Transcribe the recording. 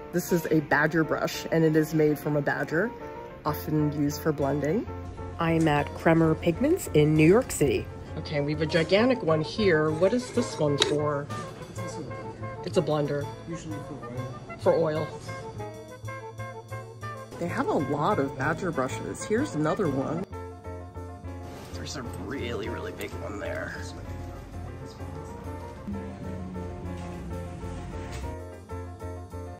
This is a badger brush, and it is made from a badger, often used for blending. I'm at Kremer Pigments in New York City. Okay, we have a gigantic one here. What is this one for? It's a blender. Usually for oil. They have a lot of badger brushes. Here's another one. There's a really, really big one there.